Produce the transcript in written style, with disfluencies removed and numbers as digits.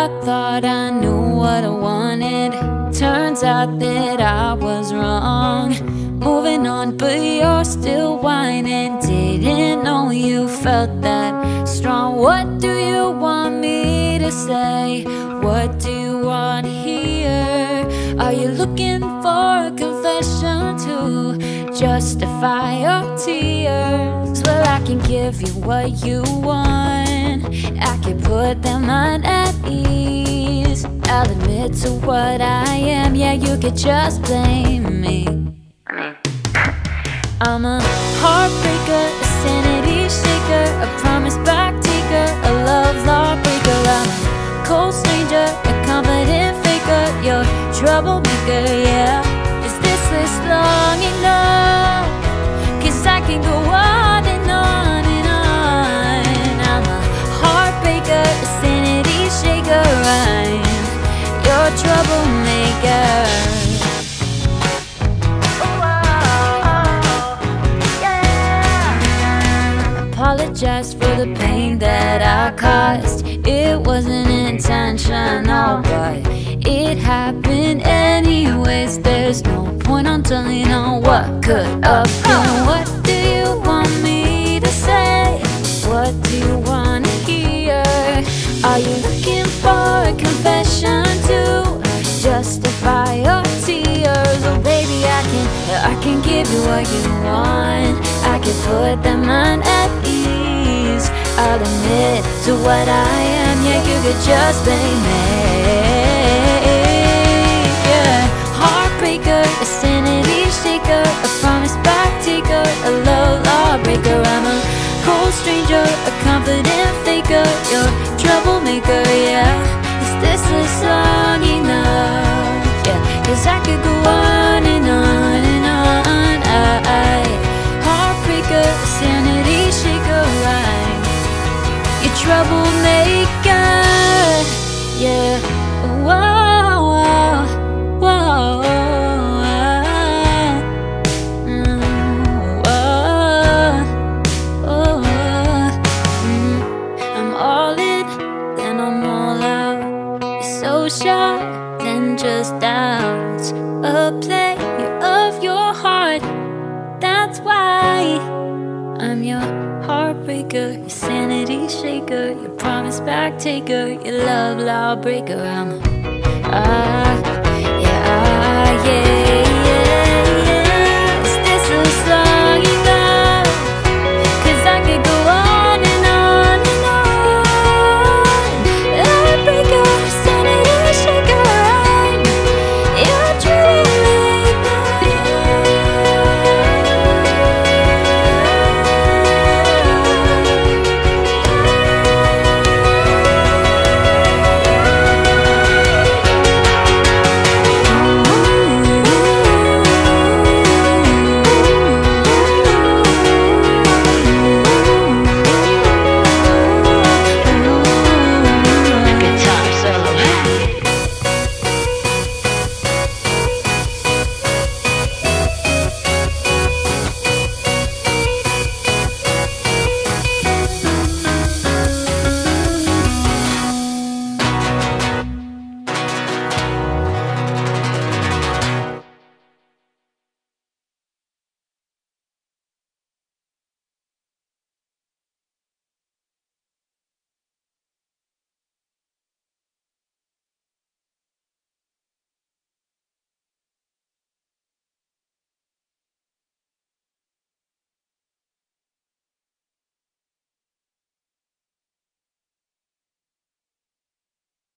I thought I knew what I wanted. Turns out that I was wrong. Moving on, but you're still whining. Didn't know you felt that strong. What do you want me to say? What do you want here? Are you looking for a confession to justify your tears? Well, I can give you what you want. I can put them on at ease. I'll admit to what I am. Yeah, you could just blame me. I'm a heartbreaker, a sanity shaker, a promise back taker, a love lawbreaker. I'm a cold stranger, a confident faker, your troublemaker, yeah. Is this list long enough? 'Cause I can go on and on and on. I'm a heartbreaker, a sanity shaker, I'm your troublemaker. Apologize for the pain that I caused. It wasn't intentional, but it happened anyways. There's no point on telling on what could have been. What do you want me to say? What do you want to hear? Are you looking for a confession to justify your tears? Oh baby, I can give you what you want. I can put them on at ease. I'll admit to what I am. Yeah, you could just blame me. Yeah, heartbreaker, a sanity shaker, a promise back taker, a love lawbreaker. I'm a cold stranger, a confident faker, your troublemaker. Yeah, is this list long enough? Yeah, 'cause I could go on and on and on. Heartbreaker, sanity shaker, I'm your troublemaker. Yeah, whoa, whoa, whoa, I'm all in, then I'm all out. You're so sharp, then just out. A player of your heart, that's why I'm your heartbreaker, your sanity shaker, your promise back taker, your love lawbreaker. I'm yeah, yeah.